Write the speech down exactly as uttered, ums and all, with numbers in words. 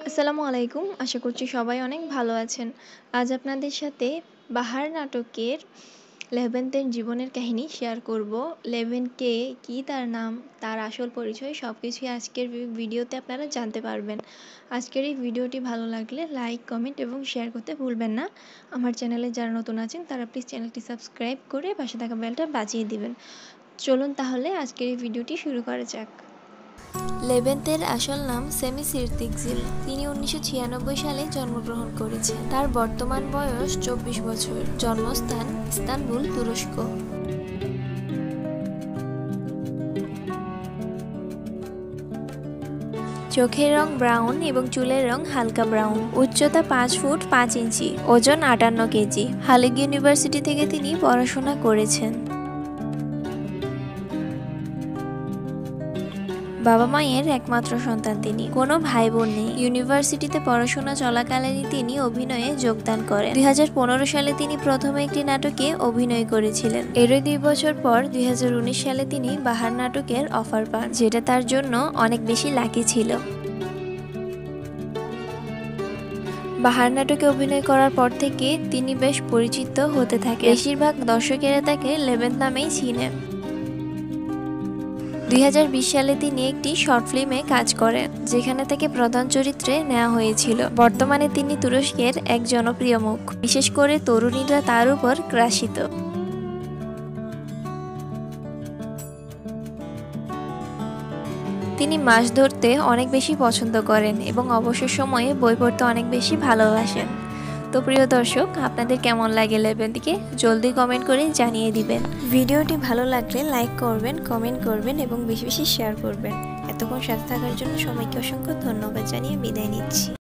আসসালামু আলাইকুম। আশা করছি সবাই অনেক ভালো আছেন। আজ আপনাদের সাথে বাহার নাটকের লেভেন্থের জীবনের কাহিনী শেয়ার করব। লেভেন কে, কী তার নাম, তার আসল পরিচয় সবকিছুই আজকের ভি ভিডিওতে আপনারা জানতে পারবেন। আজকের এই ভিডিওটি ভালো লাগলে লাইক, কমেন্ট এবং শেয়ার করতে ভুলবেন না। আমার চ্যানেলে যারা নতুন আছেন তারা প্লিজ চ্যানেলটি সাবস্ক্রাইব করে পাশে থাকা বেলটা বাজিয়ে দিবেন। চলুন তাহলে আজকের এই ভিডিওটি শুরু করা যাক। লেভেন্থের আসল নাম সেমি সিরতিকজিল। তিনি উনিশশো ছিয়ানব্বই সালে জন্মগ্রহণ করেছেন। তার বর্তমান বয়স চব্বিশ বছর। জন্মস্থান ইস্তানবুল, তুরস্ক। চোখের রং ব্রাউন এবং চুলের রং হালকা ব্রাউন। উচ্চতা পাঁচ ফুট পাঁচ ইঞ্চি, ওজন আটান্ন কেজি। হালেগ ইউনিভার্সিটি থেকে তিনি পড়াশোনা করেছেন। বাবা মায়ের একমাত্র সন্তান তিনি। কোনো ভাই বোন নেই। ইউনিভার্সিটিতে পড়াশোনা চলাকালীনই তিনি অভিনয়ে যোগদান করেন। দুই হাজার পনেরো সালে তিনি প্রথম একটি নাটকে অভিনয় করেছিলেন। এরই দুই বছর পর দুই হাজার উনিশ সালে তিনি বাহার নাটকের অফার পান, যেটা তার জন্য অনেক বেশি লাকি ছিল। বাহার নাটকে অভিনয় করার পর থেকে তিনি বেশ পরিচিত হতে থাকে। বেশিরভাগ দর্শকেরা তাকে লেভেন্থ নামেই চিনেন। দুই হাজার বিশ সালে তিনি একটি শর্ট ফিল্মে কাজ করেন, যেখানে তাকে প্রধান চরিত্রে নেওয়া হয়েছিল। বর্তমানে তিনি তুরস্কের এক জনপ্রিয় মুখ, বিশেষ করে তরুণীরা তার উপর ক্রাশিত। তিনি মাছ ধরতে অনেক বেশি পছন্দ করেন এবং অবসর সময়ে বই পড়তে অনেক বেশি ভালোবাসেন। তো প্রিয় দর্শক, আপনাদের কেমন লাগে লেভেন্থকে জলদি কমেন্ট করে জানিয়ে দিবেন। ভিডিওটি ভালো লাগলে লাইক করবেন, কমেন্ট করবেন এবং বেশি বেশি শেয়ার করবেন। এতক্ষণ সাথে থাকার জন্য সবাইকে অসংখ্য ধন্যবাদ জানিয়ে বিদায় নিচ্ছি।